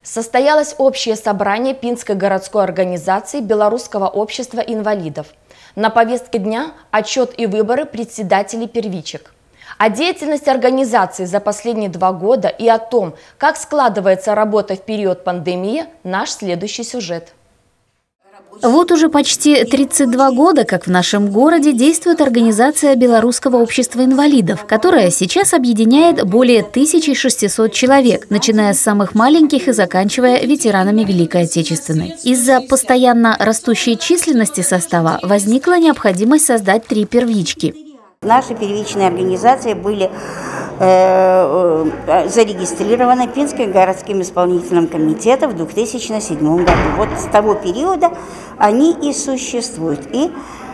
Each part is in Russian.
Состоялось общее собрание Пинской городской организации Белорусского общества инвалидов. На повестке дня отчет и выборы председателей первичек. О деятельности организации за последние 2 года и о том, как складывается работа в период пандемии, наш следующий сюжет. Вот уже почти 32 года, как в нашем городе действует организация Белорусского общества инвалидов, которая сейчас объединяет более 1600 человек, начиная с самых маленьких и заканчивая ветеранами Великой Отечественной. Из-за постоянно растущей численности состава возникла необходимость создать 3 первички. Наши первичные организации были зарегистрированы Пинским городским исполнительным комитетом в 2007 году. Вот с того периода они и существуют. И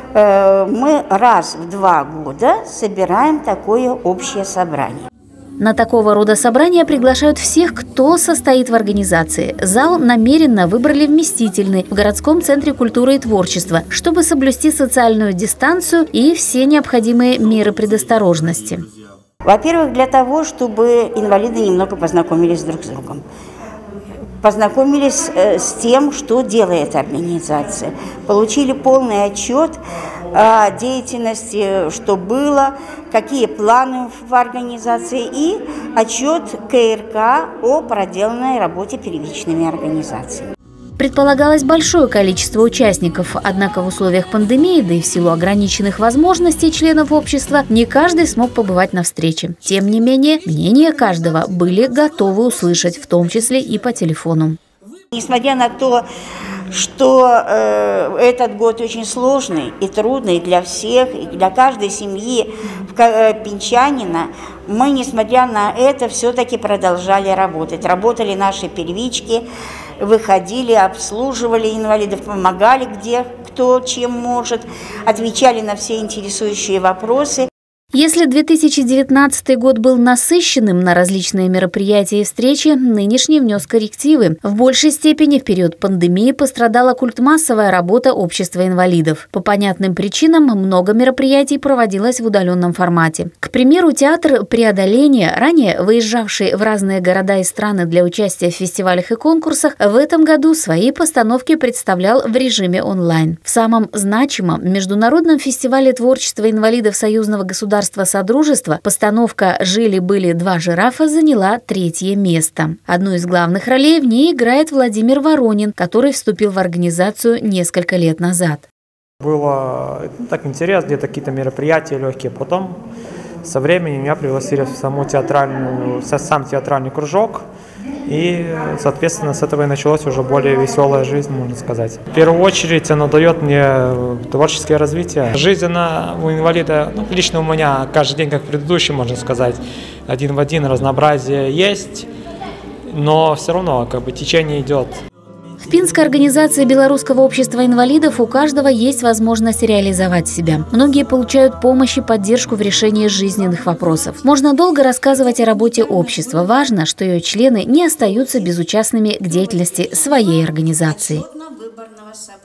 мы раз в 2 года собираем такое общее собрание. На такого рода собрания приглашают всех, кто состоит в организации. Зал намеренно выбрали вместительный в городском центре культуры и творчества, чтобы соблюсти социальную дистанцию и все необходимые меры предосторожности. Во-первых, для того, чтобы инвалиды немного познакомились друг с другом. Познакомились с тем, что делает организация. Получили полный отчет о деятельности, что было, какие планы в организации, и отчет КРК о проделанной работе первичными организациями. Предполагалось большое количество участников, однако в условиях пандемии, да и в силу ограниченных возможностей членов общества, не каждый смог побывать на встрече. Тем не менее, мнения каждого были готовы услышать, в том числе и по телефону. Несмотря на то, что этот год очень сложный и трудный для всех, и для каждой семьи пинчанина, мы, несмотря на это, все-таки продолжали работать. Работали наши первички, выходили, обслуживали инвалидов, помогали где кто чем может, отвечали на все интересующие вопросы. Если 2019 год был насыщенным на различные мероприятия и встречи, нынешний внес коррективы. В большей степени в период пандемии пострадала культмассовая работа общества инвалидов. По понятным причинам много мероприятий проводилось в удаленном формате. К примеру, театр «Преодоление», ранее выезжавший в разные города и страны для участия в фестивалях и конкурсах, в этом году свои постановки представлял в режиме онлайн. В самом значимом международном фестивале творчества инвалидов Союзного государства Содружества постановка «Жили-были 2 жирафа» заняла 3-е место. Одну из главных ролей в ней играет Владимир Воронин, который вступил в организацию несколько лет назад. Было так интересно, где-то какие-то мероприятия легкие. Потом со временем меня пригласили в сам театральный кружок. И, соответственно, с этого и началась уже более веселая жизнь, можно сказать. В первую очередь, оно дает мне творческое развитие. Жизнь у инвалида, лично у меня каждый день, как предыдущий, можно сказать, один в один, разнообразие есть, но все равно течение идет. В Пинской организации Белорусского общества инвалидов у каждого есть возможность реализовать себя. Многие получают помощь и поддержку в решении жизненных вопросов. Можно долго рассказывать о работе общества. Важно, что ее члены не остаются безучастными к деятельности своей организации.